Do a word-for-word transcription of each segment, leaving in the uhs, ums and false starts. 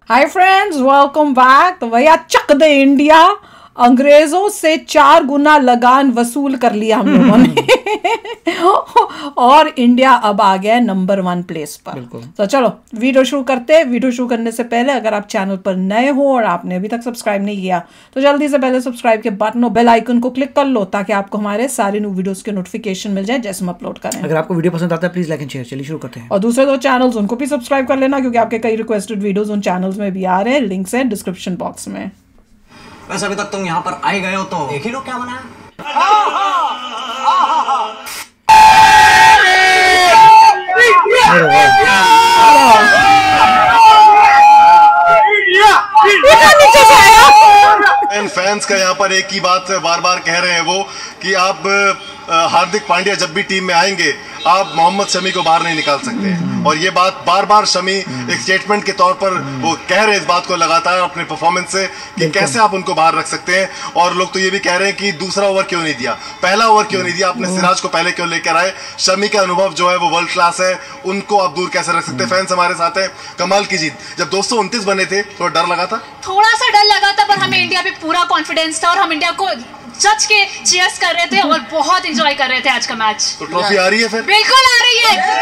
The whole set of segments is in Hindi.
Hi friends, welcome back. तो भैया चक दे इंडिया, अंग्रेजों से चार गुना लगान वसूल कर लिया हम लोगों ने और इंडिया अब आ गया नंबर वन प्लेस पर। तो चलो वीडियो शुरू करते हैं। वीडियो शुरू करने से पहले अगर आप चैनल पर नए हो और आपने अभी तक सब्सक्राइब नहीं किया तो जल्दी से पहले सब्सक्राइब के बटन और बेल आइकन को क्लिक कर लो ताकि आपको हमारे सारे न्यू वीडियोस के नोटिफिकेशन मिल जाए जैसे हम अपलोड करें। अगर आपको वीडियो पसंद आता है प्लीज लाइक एंड शेयर। चलिए शुरू करते हैं। और दूसरे दो चैनल्स उनको भी सब्सक्राइब कर लेना क्योंकि आपके कई रिक्वेस्टेड वीडियोस उन चैनल्स में भी आ रहे हैं। लिंक्स है डिस्क्रिप्शन बॉक्स में। वैसे अभी तक तुम यहाँ पर आए गए हो तो एक ही लोग क्या बनाया? फैंस का यहाँ पर एक ही बात बार बार कह रहे हैं वो कि आप हार्दिक पांड्या जब भी टीम में आएंगे आप मोहम्मद शमी को बाहर नहीं निकाल सकते। और ये बात बार बार शमी एक स्टेटमेंट के तौर पर वो कह रहे हैं इस बात को लगातार अपने परफॉर्मेंस से कि कैसे आप उनको बाहर रख सकते हैं। और लोग तो ये भी कह रहे हैं कि दूसरा ओवर क्यों नहीं दिया, पहला ओवर क्यों नहीं दिया, आपने सिराज को पहले क्यों लेकर आए। शमी का अनुभव जो है वो वर्ल्ड क्लास है, उनको आप दूर कैसे रख सकते हैं। फैंस हमारे साथ है। कमाल की जीत। जब दो सौ उनतीस बने थे तो डर लगा था, थोड़ा सा डर लगा था, पर हमें इंडिया पे पूरा कॉन्फिडेंस था और हम इंडिया को जज के चीयर्स कर रहे थे और बहुत एंजॉय कर रहे थे आज का मैच। तो ट्रॉफी आ रही है फिर? बिल्कुल आ रही है।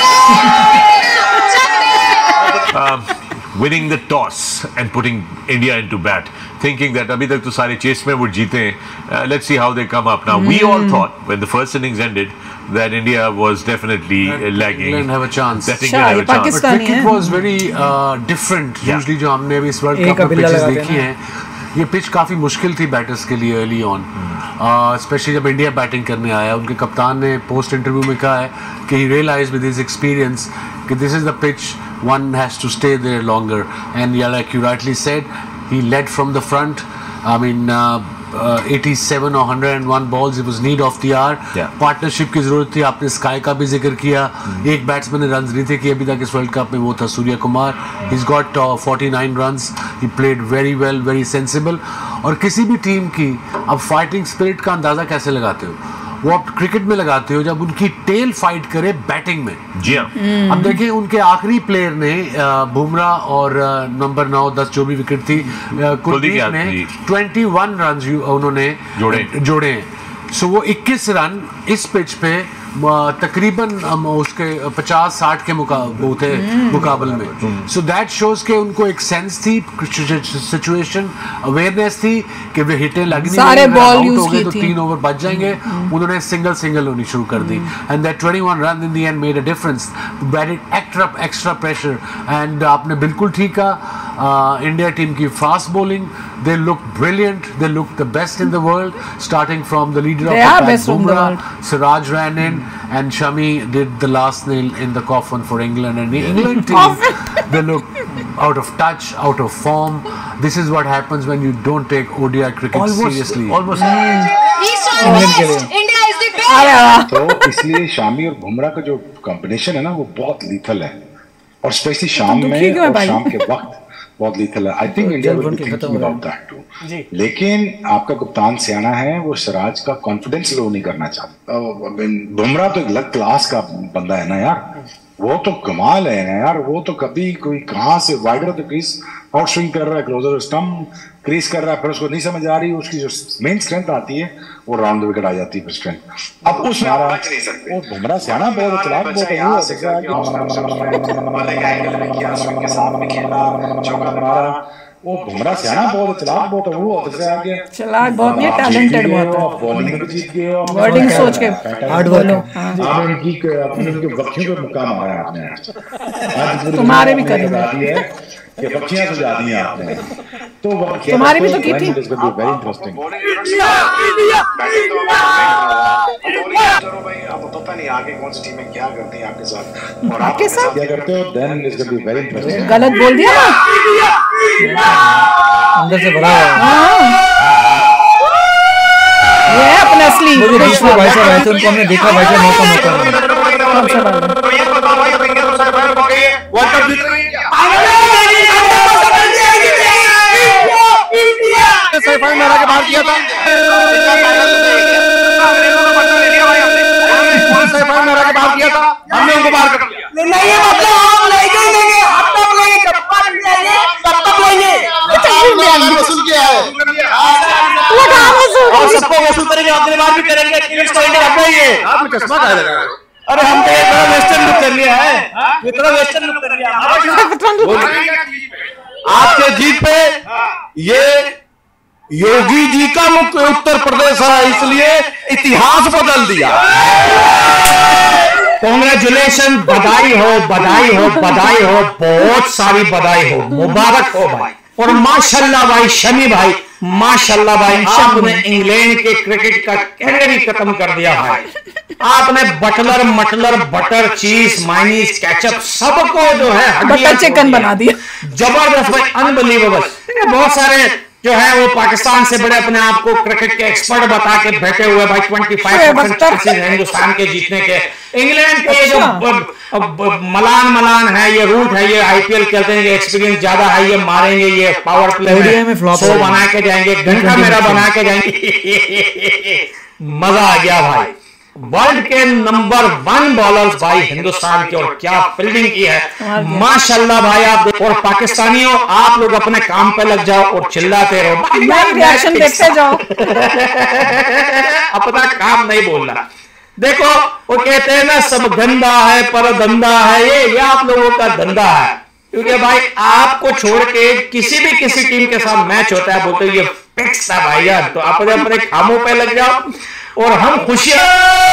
um, winning the toss and putting India into bat, thinking that अभी तक तो सारे चेस में वो जीते हैं. uh, let's see how they come up now. mm. We all thought when the first innings ended that India was definitely uh, lagging. England have a chance. That England have a chance. But cricket was very uh, different. Yeah. Usually जो हमने अभी इस वर्ल्ड कप में पिचेस देखी हैं, ये पिच काफ़ी मुश्किल थी बैटर्स के लिए अर्ली ऑन, स्पेशली जब इंडिया बैटिंग करने आया। उनके कप्तान ने पोस्ट इंटरव्यू में कहा है कि he realise with his experience कि this is the pitch one has to stay there longer. And yeah like you rightly said, he led from the front. I mean eighty-seven or one hundred one balls, it was need of the hour. Partnership की जरूरत थी। आपने स्काई का भी जिक्र किया। hmm. एक बैट्समैन ने रन्स नहीं थे कि अभी तक इस वर्ल्ड कप में, वो था Surya Kumar. He is got forty-nine runs. He played very well, very sensible. और किसी भी टीम की अब फाइटिंग स्पिरिट का अंदाजा कैसे लगाते हो? वो आप क्रिकेट में लगाते हो जब उनकी टेल फाइट करे बैटिंग में। जी हाँ। hmm. अब देखिए उनके आखिरी प्लेयर ने बुमराह और नंबर नौ दस जो भी विकेट थी कुलदीप ने इक्कीस रन उन्होंने जोड़े जोड़े हैं। सो वो इक्कीस रन इस पिच पे तकरीबन उसके पचास साठ के मुकाबले मुकाबले में। सो दैट शोज के उनको एक सेंस थी, सिचुएशन अवेयरनेस थी कि वे हिटें लगनी सारे बॉल यूज हो गए तो तीन ओवर बच जाएंगे। उन्होंने सिंगल सिंगल होनी शुरू कर दी and that twenty-one run in the end made a difference. Batted extra extra pressure. And आपने बिल्कुल ठीक कहा, इंडिया टीम की fast bowling, they look brilliant, they look the best in the world, starting from the leader they of the pack, Bumrah. Siraj ran in and Shami did the last nail in the coffin for England. And the England team, they look out of touch, out of form. This is what happens when you don't take O D I cricket almost, seriously. Almost. India is the best. तो इसलिए शामी और बुमराह का जो कॉम्बिनेशन है ना वो बहुत लीथल है, और स्पेशली शाम में और शाम के वक्त बहुत लीथल है। I think India will be thinking about that too. लेकिन आपका कप्तान सियाना है, वो सिराज का कॉन्फिडेंस लो नहीं करना चाहता। बुमराह तो एक अलग क्लास का बंदा है ना यार, वो तो कमाल है ना यार। वो तो कभी कोई कहाँ से wider off the crease out swing कर रहा है, क्लोजर स्टंप क्रीज कर रहा है, फिर उसको नहीं समझ आ रही, उसकी जो मेन स्ट्रेंथ आती है वो राउंड द विकेट आ जाती है फिर स्ट्रेंथ। अब उस वो बुमराह सियाना बहुत चलाक बहुत है, वो बुमराह सियाना बहुत चलाक बहुत है, वो अदर से आ गया चलाक बहुत नहीं, टैलेंटेड बहुत है। बॉलिंग में जीत गए, बॉलिंग सोच के हार्ड वर्क आपने उनकी अपने उनके वक्तियों पे मुकाम आया आपने आज तुम्हारे भी करेगा कि बच्चियां तो जाती हैं आपने, तो तुम्हारी भी तो की थी। Very interesting. आपको पता नहीं आगे कौन सी टीमें क्या करती हैं आपके साथ और आपके साथ क्या करते हो, then it's going to be very interesting. गलत बोल दिया ना, अंदर से भरा हुआ ये है अपना असली। मुझे दूसरे भाई साहब आए थे, उनको हमने देखा भाई साहब मौका मौका कौन सा बात है? तो ये बताओ भाई, अब इंडिया तो सेमीफाइनल पहुंच गई है, वर्ल्ड कप जीत रही है। सेमीफाइनल में के बाहर किया था, सेमीफाइनल में के बाहर किया था, हमने उनको बाहर कर लिया। नहीं मतलब हम लेंगे लेंगे, हम तो लेंगे, कप्तान लेंगे, दिया है। और सबको वसूल करेंगे, अगली बार भी करेंगे। इसको इंडिया में ये आपने चश्मा कहा लगा? अरे हम तो इतना वेस्टर्न लुक कर लिया है, इतना वेस्टर्न लुक कर लिया। आपके जीत पे ये योगी जी का मुख्य उत्तर प्रदेश है, इसलिए इतिहास बदल दिया। कांग्रेचुलेशन, बधाई हो, बधाई हो, बधाई हो, बहुत सारी बधाई हो, मुबारक हो भाई। और माशाल्लाह भाई शमी भाई, माशाल्लाह भाई, आपने इंग्लैंड के क्रिकेट का कैरियर ही खत्म कर दिया भाई। आपने बटलर मटलर बटर चीज माइनीज केचप सबको जो है बटर चिकन बना दिया। जबरदस्त भाई, अनबिलीवेबल। बहुत सारे जो है वो पाकिस्तान से बड़े अपने आप को क्रिकेट के एक्सपर्ट बता के बैठे हुए भाई। पच्चीस परसेंट चांसेस हैं हिंदुस्तान के जीतने के। इंग्लैंड के ये जो मलान मलान है, ये रूट है, ये आईपीएल खेलते हैं, ये एक्सपीरियंस ज्यादा है, ये मारेंगे, ये पावर प्ले में शो बना के जाएंगे, घंटा मेरा बना के जाएंगे। मजा आ गया भाई। वर्ल्ड के नंबर वन बॉलर्स भाई हिंदुस्तान के, और क्या फील्डिंग की है माशाल्लाह भाई आप। और पाकिस्तानियों आप लोग अपने काम पे लग जाओ और चिल्लाते रहो, रिएक्शन देखते जाओ। अपना काम नहीं बोलना। देखो वो कहते हैं ना, सब गंदा है पर धंधा है, ये ये आप लोगों का धंधा है। क्योंकि भाई आपको छोड़ के किसी भी किसी टीम के साथ मैच होता है, बोलते ये फिक्स है भाई यार, तो अपने अपने कामों पे लग जाओ और हम खुशियां।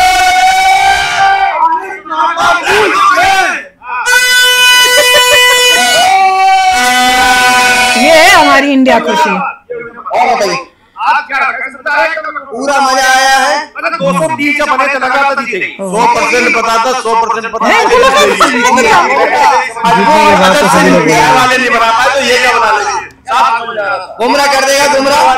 ये है हमारी इंडिया खुशी। और बताइए आप क्या पूरा मजा आया है। दो सौ बीस का बने चला गया तो जीतेगी। सौ परसेंट बताता, सौ परसेंट वाले नहीं बना पाए तो ये क्या बना लेंगे? गुमराह कर देगा, गुमराह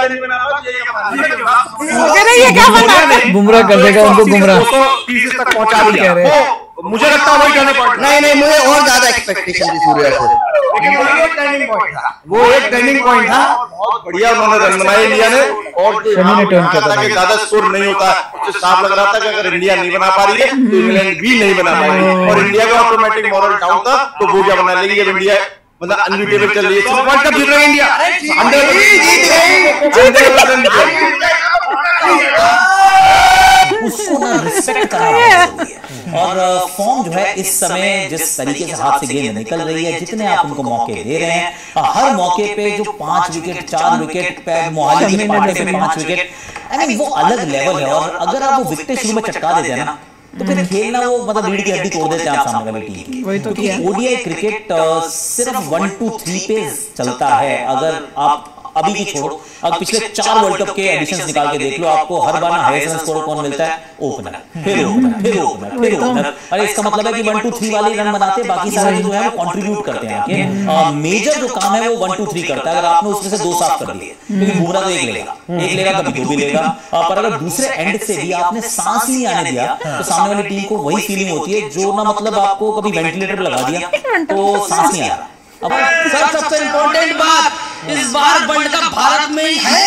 ये क्या बना गुमराह कर देगा उनको, गुमराह तीस तक पहुंचा दिया। मुझे लगता है वही जाने पॉइंट। नहीं नहीं, मुझे और ज्यादा एक्सपेक्टेशन थी सूर्या से, लेकिन वो एक टर्निंग पॉइंट था। वो एक टर्निंग पॉइंट था। बहुत बढ़िया उन्होंने रन बनाए इंडिया ने। और ज्यादा स्कोर नहीं होता, मुझे साफ लग रहा था कि अगर इंडिया नहीं बना पा रही है तो इंग्लैंड भी नहीं बना पाएगी, और इंडिया का ऑटोमेटिक मॉरल डाउन था, तो वो क्या बना लेगी जब इंडिया मतलब अनबीटेबल चल रही है। वर्ल्ड कप जीत रही है इंडिया, उसको ना रिस्पेक्ट करना जरूरी है। और फॉर्म जो है इस समय जिस तरीके से हाथ से गेंद निकल रही है, जितने आप उनको मौके दे रहे हैं, हर मौके पे जो पांच विकेट चार विकेट पे मोहाली के पाटे पे पांच विकेट, आई मीन वो अलग लेवल है। और अगर आप वो विकेट शुरू में चटका देते हैं ना, तो फिर खेलना वो मतलब रीढ़ की हड्डी तोड़ देते हैं आप सामने वाली टीम की। क्योंकि ओडीआई क्रिकेट सिर्फ वन टू थ्री पे चलता है। अगर आप अभी की छोड़ो, अब पिछले चार वर्ल्ड कप के एडिशंस निकाल के देख लो, आपको हर बार ना हाईएस्ट रन स्कोर कौन मिलता है? ओपनर, फिर ओपनर, फिर ओपनर, फिर ओपनर। अरे इसका मतलब है कि वन टू थ्री वाले रन बनाते हैं, बाकी सारे जो है वो कंट्रीब्यूट करते हैं। मेजर जो काम है वो वन टू थ्री करता है। अगर आपने उसमें से दो साफ कर लिए, क्योंकि बुमराह तो एक लेगा, एक लेगा कभी दो भी लेगा, पर अगर दूसरे एंड से भी आपने सांस नहीं आने दिया तो सामने वाली टीम को वही फीलिंग होती है जो ना मतलब आपको कभी वेंटिलेटर पे लगा दिया तो सांस नहीं आ रहा। अब सर सबसे इंपॉर्टेंट बात, इस बार वर्ल्ड कप भारत में ही है।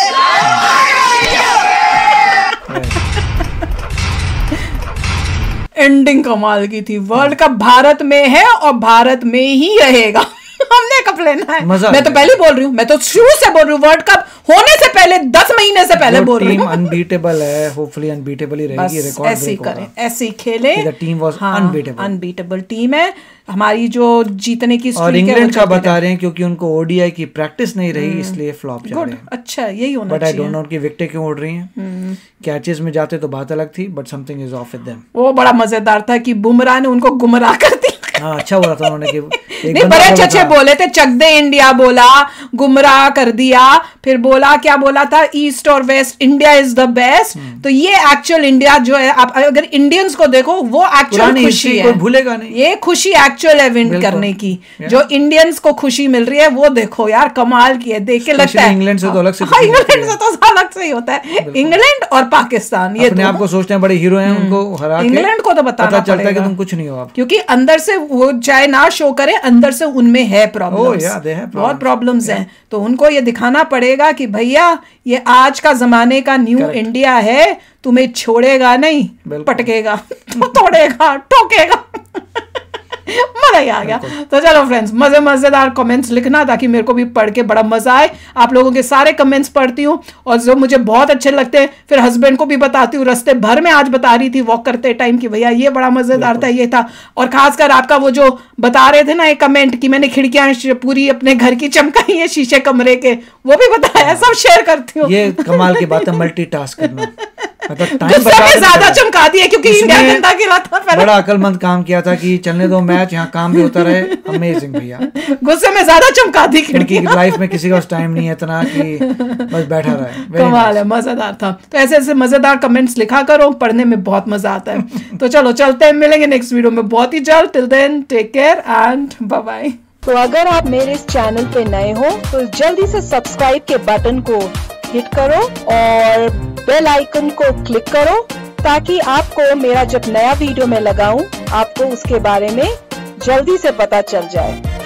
एंडिंग कमाल की थी। वर्ल्ड कप भारत में है और भारत में ही रहेगा। हमने कब लेना है? मैं तो पहले बोल रही हूँ, मैं तो शुरू से बोल रही हूँ, वर्ल्ड कप होने से पहले दस महीने से पहले बोल रही हूँ। अनबीटेबल है, होपफुली अनबीटेबल ही रहेगी। रिकॉर्ड ऐसे ही करें, ऐसे ही खेले। Team was unbeatable, unbeatable team है हमारी जो जीतने की। और इंग्लैंड का बता रहे हैं क्योंकि उनको ओडीआई की प्रैक्टिस नहीं रही, इसलिए फ्लॉप जा रहे हैं। अच्छा, यही होना चाहिए। बट आई डोंट नो उनकी विकेटें क्यों उड़ रही हैं। कैचेस में जाते तो बात अलग थी, but something is off with them. वो बड़ा मजेदार था कि बुमराह ने उनको गुमराह कर दिया। हाँ, अच्छा बोला था उन्होंने कि नहीं, बड़े अच्छे अच्छे बोले थे। चक दे इंडिया बोला, गुमराह कर दिया, फिर बोला क्या बोला था, ईस्ट और west, India is the best. तो ये एक्चुअल इंडिया जो है, आप अगर इंडियंस को देखो वो एक्चुअल खुशी है, भूलेगा नहीं। ये खुशी एक्चुअल है विन करने की। जो इंडियंस को खुशी मिल रही है वो देखो यार, कमाल की है। देख के लगता है इंग्लैंड से तो अलग से, इंग्लैंड से तो अलग से ही होता है। इंग्लैंड और पाकिस्तान ये अपने आप को सोचते हैं बड़े हीरो हैं, उनको हरा के इंग्लैंड को तो बताना चलता है कि तुम कुछ नहीं हो आप, क्योंकि अंदर से वो चाहे ना शो करे, अंदर से उनमें है प्रॉब्लम्स, बहुत प्रॉब्लम्स हैं। तो उनको ये दिखाना पड़ेगा कि भैया ये आज का जमाने का न्यू इंडिया है, तुम्हें छोड़ेगा नहीं, पटकेगा, तोड़ेगा, ठोकेगा। मजा ही आ गया। तो चलो फ्रेंड्स, मजे मजेदार कमेंट्स लिखना ताकि मेरे को भी पढ़ के बड़ा मजा आए। आप लोगों के सारे कमेंट्स पढ़ती हूँ और जो मुझे बहुत अच्छे लगते हैं फिर हस्बैंड को भी बताती हूँ। रास्ते भर में आज बता रही थी वॉक करते टाइम की भैया ये बड़ा मजेदार था, ये था। और खासकर आपका वो जो बता रहे थे ना एक कमेंट कि मैंने खिड़कियां पूरी अपने घर की चमकाई है शीशे कमरे के, वो भी बताया, सब शेयर करती हूँ। ये कमाल की बात है, मल्टीटास्क करना। मतलब टाइम ज्यादा चमका दिया क्योंकि इंडिया गंदा गिरा था। बड़ा अकलमंद काम किया था कि चलने दो मैच, यहाँ काम भी होता रहे। अमेजिंग भैया, गुस्से में ज्यादा चमका दी खिड़की। लाइफ में किसी का उस टाइम नहीं है इतना कि बस बैठा रहे। कमाल है, मजेदार था। तो ऐसे ऐसे मजेदार कमेंट्स लिखा करो, पढ़ने में बहुत मजा आता है। तो चलो चलते हैं, मिलेंगे नेक्स्ट वीडियो में बहुत ही जल्द। Till then take care and bye bye. तो अगर आप मेरे इस चैनल पे नए हो तो जल्दी से सब्सक्राइब के बटन को हिट करो और बेल आइकन को क्लिक करो ताकि आपको मेरा जब नया वीडियो मैं लगाऊं आपको उसके बारे में जल्दी से पता चल जाए।